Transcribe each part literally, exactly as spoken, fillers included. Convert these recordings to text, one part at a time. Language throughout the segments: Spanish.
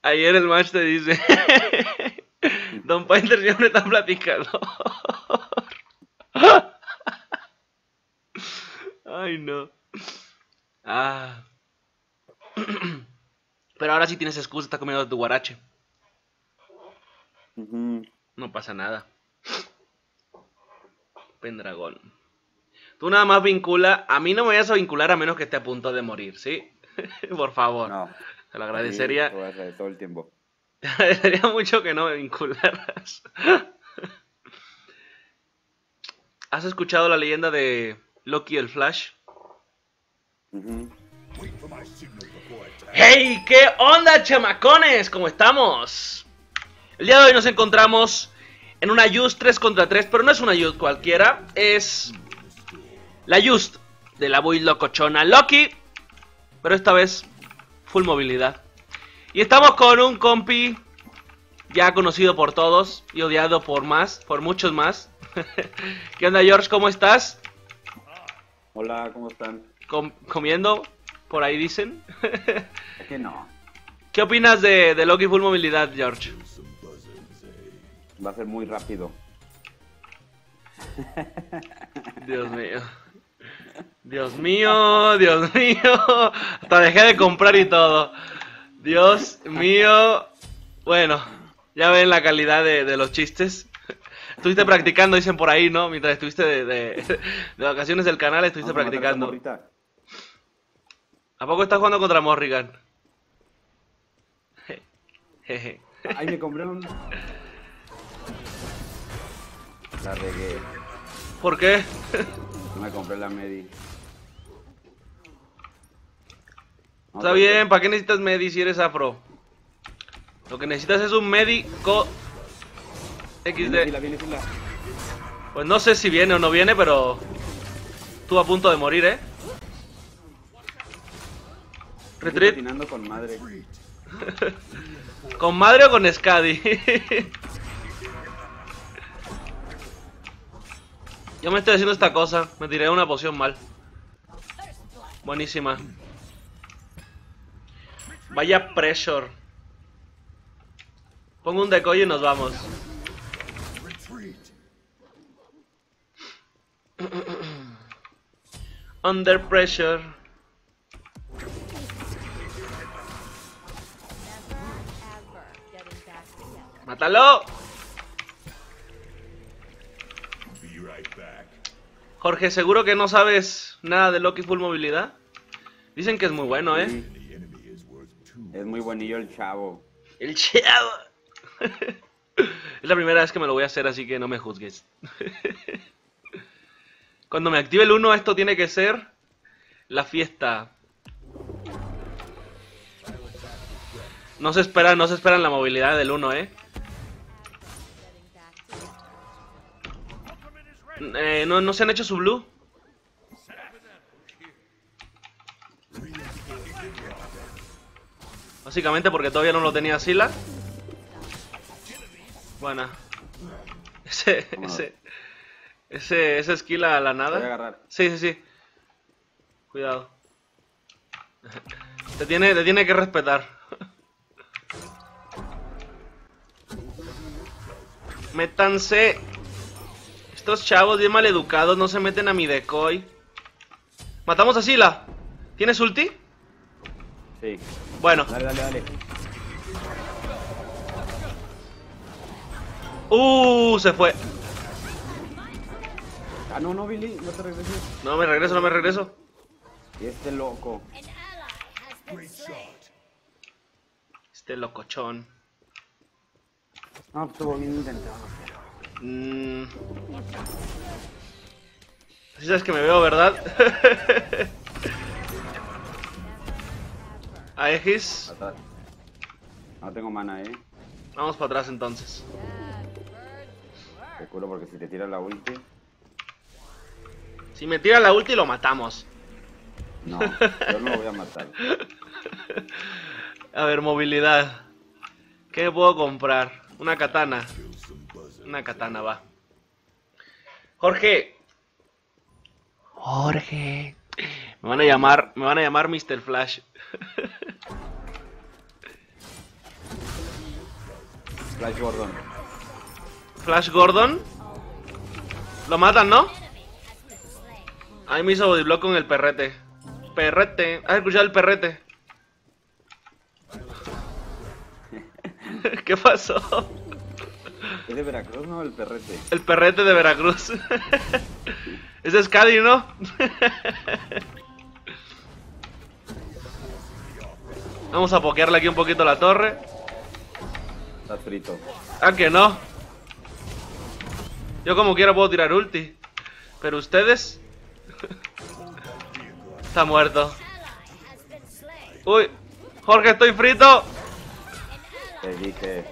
Ayer el match te dice. Don Painter siempre está platicando. Ay, no. Ah. Pero ahora sí tienes excusa, está comiendo tu guarache. Uh-huh. No pasa nada. Pendragón. Tú nada más vincula. A mí no me vayas a vincular a menos que esté a punto de morir, ¿sí? Por favor. No, Te lo así agradecería. lo voy a hacer todo el tiempo. Te agradecería mucho que no me vincularas. ¿Has escuchado la leyenda de Loki el Flash? Uh-huh. ¡Hey! ¿Qué onda, chamacones? ¿Cómo estamos? El día de hoy nos encontramos en una Just tres contra tres, pero no es una Just cualquiera, es la Just de la muy locochona Loki, pero esta vez full movilidad. Y estamos con un compi ya conocido por todos y odiado por más, por muchos más. ¿Qué onda, George? ¿Cómo estás? Hola, ¿cómo están? Com comiendo, por ahí dicen. Es que no, ¿Qué opinas de, de Loki full movilidad, George? va a ser muy rápido. Dios mío. Dios mío, Dios mío. Hasta dejé de comprar y todo. Dios mío. Bueno, ya ven la calidad de, de los chistes. Estuviste practicando, dicen por ahí, ¿no? Mientras estuviste de, de, de vacaciones del canal, estuviste Vamos a matar a esta practicando. morrita. ¿A poco estás jugando contra Morrigan? Jeje. Ay, me compré un... La regué. ¿Por qué? No me compré la Medi. No, Está pero- bien, ¿para qué necesitas Medi si eres afro? Lo que necesitas es un médico Viene fila, equis de. viene fila. Pues no sé si viene o no viene, pero estuvo a punto de morir, ¿eh? Estoy Retreat. patinando con madre. ¿Con madre o con Skadi? Yo me estoy haciendo esta cosa. Me tiré una poción mal. Buenísima. Vaya pressure. Pongo un decoy y nos vamos. Under pressure. ¡Mátalo! Jorge, ¿seguro que no sabes nada de Loki Full Movilidad? Dicen que es muy bueno, ¿eh? Sí. Es muy buenillo el chavo. El chavo. Es la primera vez que me lo voy a hacer, así que no me juzgues. Cuando me active el uno, esto tiene que ser la fiesta. No se espera, no se espera la movilidad del uno, ¿eh? Eh, no, no se han hecho su blue. Básicamente porque todavía no lo tenía Sila. Buena. Ese, ese, ese, ese skill a la Voy a nada. agarrar. Sí, sí, sí. Cuidado. Te tiene, te tiene que respetar. Métanse. Estos chavos bien maleducados no se meten a mi decoy. Matamos a Sila. ¿Tienes ulti? Sí. Bueno. Dale, dale, dale. Uh, se fue. Ah, no, no, Billy, no te regreses. No me regreso, no me regreso. Y este loco. Este locochón. No, pues, estuvo bien intentado, pero... Mmm. Así sabes que me veo, ¿verdad? Aegis. Atrás. No tengo mana, eh. Vamos para atrás entonces. Te culo porque si te tiras la ulti... Si me tira la ulti lo matamos. No, yo no lo voy a matar. A ver, movilidad. ¿Qué puedo comprar? Una katana. Una katana, va. Jorge. Jorge. Me van a llamar, me van a llamar mister Flash. Flash Gordon. Flash Gordon. Lo matan, ¿no? Ahí me hizo bodyblock con el perrete. Perrete. ¿Has escuchado el perrete? ¿Qué pasó? ¿Es de Veracruz, no? El perrete. El perrete de Veracruz. Ese es Cadi, ¿no? Vamos a pokearle aquí un poquito la torre. Está frito. Ah, que no. Yo como quiera puedo tirar ulti. Pero ustedes... Está muerto. Uy, Jorge, estoy frito. Te dije.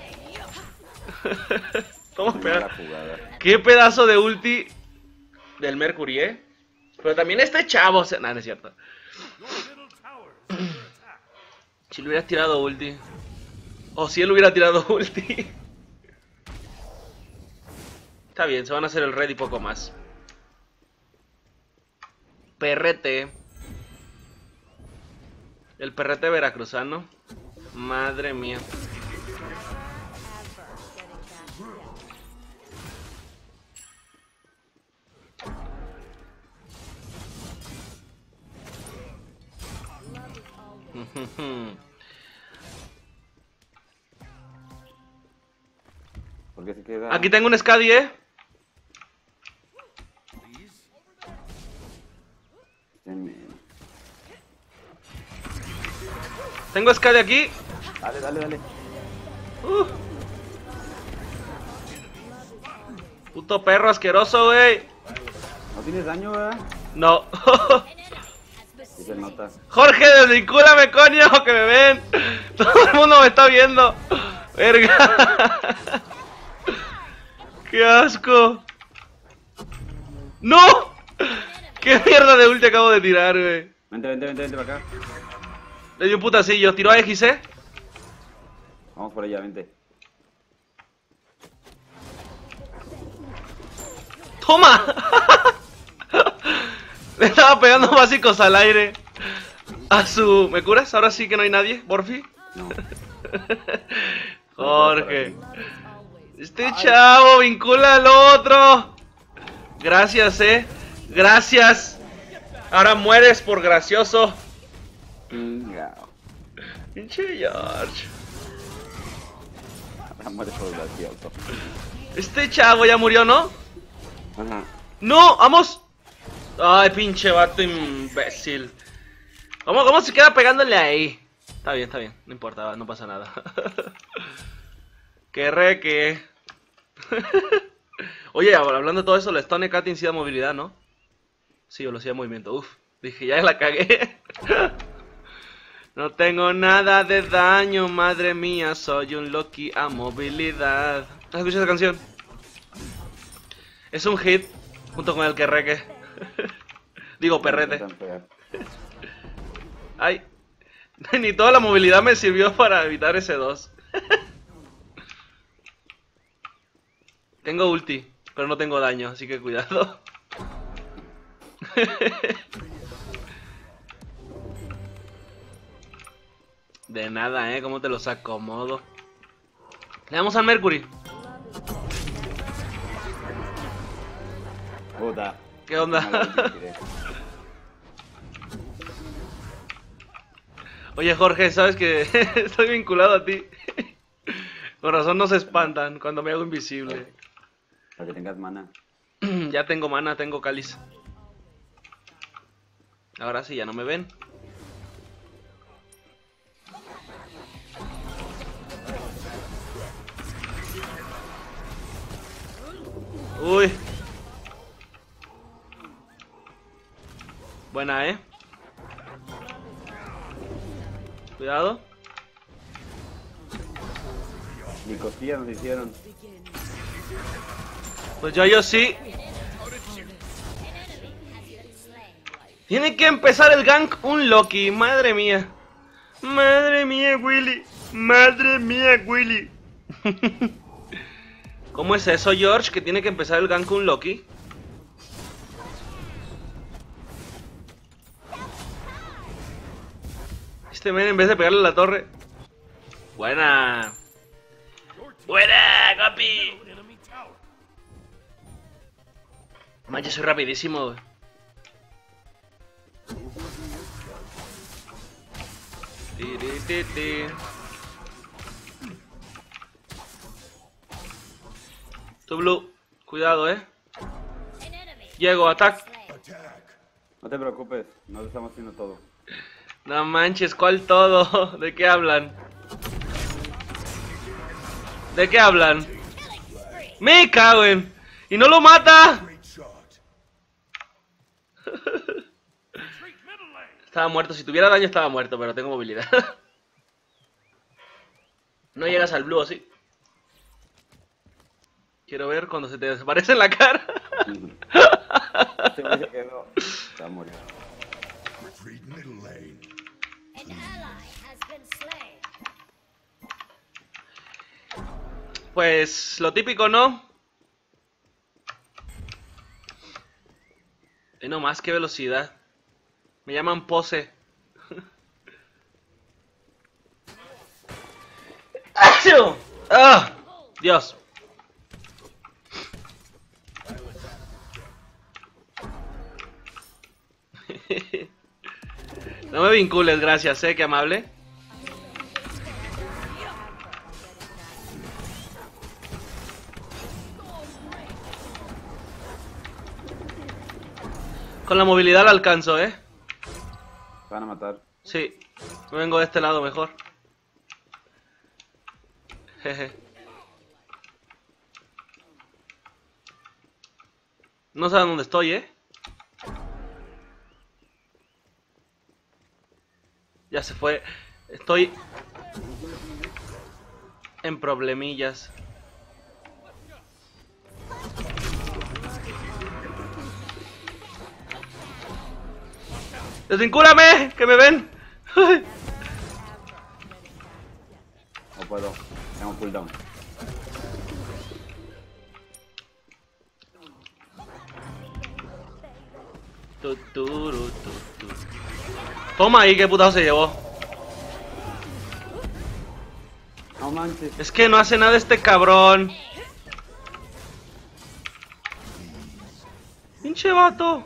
Toma, Muy peda- mala jugada. Qué pedazo de ulti del Mercury, ¿eh? Pero también este chavo... o sea, nah, no es cierto. Si le hubieras tirado ulti. O si él hubiera tirado ulti. Está bien, se van a hacer el red y poco más. Perrete. El perrete veracruzano. Madre mía. ¿Por qué se queda? Aquí tengo un Skadi, ¿eh? Tengo Skadi aquí. Dale, dale, dale. Uh. Puto perro asqueroso, güey. No tienes daño, ¿verdad? No. Sí se nota. Jorge, desvincúlame, coño, que me ven. Todo el mundo me está viendo. Verga. Qué asco. ¡No! ¿Qué mierda de ulti acabo de tirar, güey? Vente, vente, vente, vente para acá. Le di un putacillo. Tiró a X, ¿eh? Vamos por allá, vente. ¡Toma! Le estaba pegando básicos al aire. A su... ¿Me curas? Ahora sí que no hay nadie, Borfi. No. Jorge. Este chavo vincula al otro. Gracias, eh. Gracias. Ahora mueres por gracioso. Chingao. Pinche George. Ahora muere por gracioso. Este chavo ya murió, ¿no? Ajá. ¡No! ¡Vamos! Ay, pinche vato imbécil. ¿Cómo, cómo se queda pegándole ahí? Está bien, está bien. No importa, va, no pasa nada. ¡Qué re que! Oye, hablando de todo eso, la Stone Cat incida movilidad, ¿no? Sí, velocidad de movimiento. Uf, dije, ya la cagué. No tengo nada de daño, madre mía, soy un Loki a movilidad. ¿Has escuchado esa canción? Es un hit, junto con el que reque. Digo, perrete. No tan fea. Ay, ni toda la movilidad me sirvió para evitar ese dos. Tengo ulti, pero no tengo daño, así que cuidado. De nada, eh, cómo te los acomodo. Le damos al Mercury. Puta. ¿Qué onda? Oye, Jorge, ¿sabes que estoy vinculado a ti? Con razón no se espantan cuando me hago invisible. Para que tengas mana. Ya tengo mana, tengo cáliz. Ahora sí, ya no me ven. Uy. Buena, ¿eh? Cuidado. Ni costillas nos hicieron. Pues yo, yo sí. Tiene que empezar el gank un Loki, madre mía. Madre mía, Willy. Madre mía, Willy. ¿Cómo es eso, George? Que tiene que empezar el gank un Loki. Este men en vez de pegarle a la torre. Buena. ¡Buena, Capi! Manches, soy rapidísimo, güey. Ti, ti, ti, ti. Tu blue, cuidado, eh. Llego, ataque. No te preocupes, no lo estamos haciendo todo. No manches, ¿cuál todo? ¿De qué hablan? ¿De qué hablan? ¡Me cago en! ¡Y no lo mata! Estaba muerto, si tuviera daño estaba muerto, pero tengo movilidad. No llegas al blue, ¿sí? Quiero ver cuando se te desaparece en la cara. Este güey se quedó. Se va a morir. Pues lo típico, ¿no? Y no más, qué velocidad. Me llaman pose. ¡Ah! Dios. No me vincules, gracias, eh, qué amable. Con la movilidad la alcanzo, eh. Te van a matar. Sí, me vengo de este lado mejor. Jeje. No saben dónde estoy, eh. Ya se fue. Estoy en problemillas. ¡Desvincúlame! ¡Que me ven! No puedo. Tengo cooldown. Tu, tu, tu, tu, tu. Toma ahí, qué putazo se llevó. No manches. Es que no hace nada este cabrón. Pinche vato.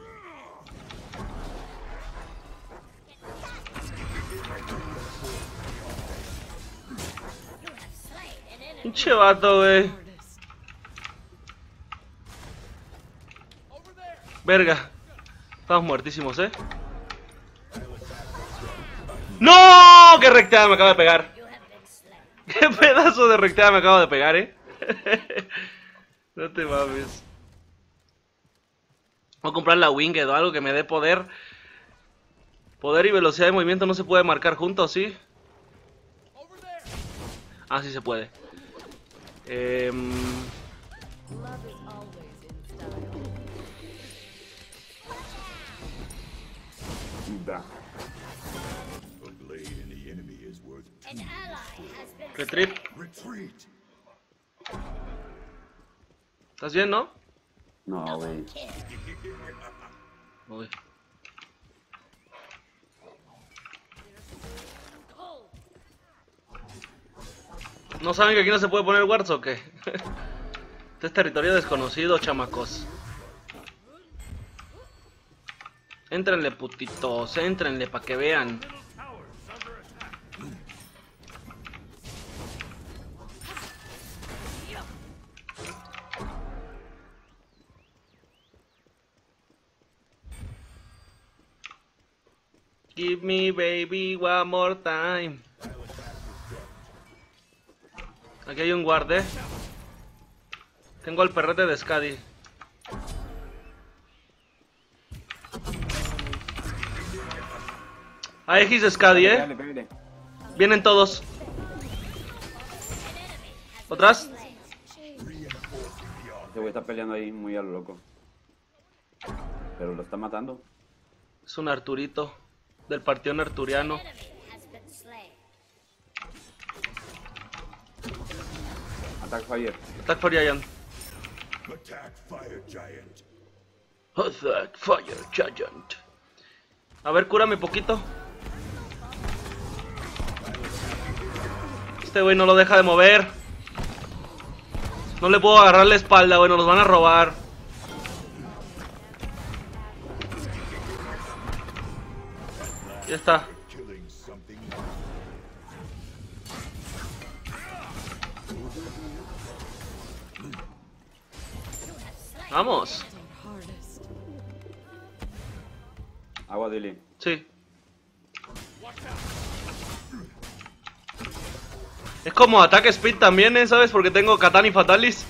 Pinche vato, güey. Verga. Estamos muertísimos, eh. ¡No! ¡Qué recteada me acabo de pegar! ¡Qué pedazo de recteada me acabo de pegar, eh! No te mames. Voy a comprar la Winged o algo que me dé poder. Poder y velocidad de movimiento no se puede marcar juntos, ¿sí? Ah, sí se puede. Eh... Da. Retrip. ¿Estás bien, no? No, güey. Uy. ¿No saben que aquí no se puede poner wards o qué? Este es territorio desconocido, chamacos. Éntrenle, putitos, éntrenle para que vean. Give me baby one more time. Aquí hay un guard, eh. Tengo al perrete de Skadi. Hay X de Skadi, eh. Pégale, pégale. Vienen todos. ¿Otras? Este güey está peleando ahí muy a lo loco. Pero lo está matando. Es un Arturito. Del partido arturiano. Attack Fire. Attack Fire Giant. Attack Fire Giant. Attack Fire Giant. A ver, cúrame poquito. Este güey no lo deja de mover. No le puedo agarrar la espalda, bueno, nos van a robar. Ya está. Killing something. Vamos. Agua, Dilly. Sí. Es como ataque speed también, ¿eh? ¿Sabes? Porque tengo Katana y Fatalis.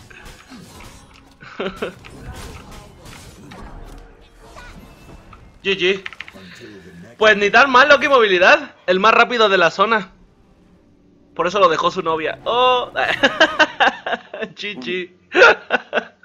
G G. Pues ni tan malo que movilidad. El más rápido de la zona. Por eso lo dejó su novia. Oh. G G.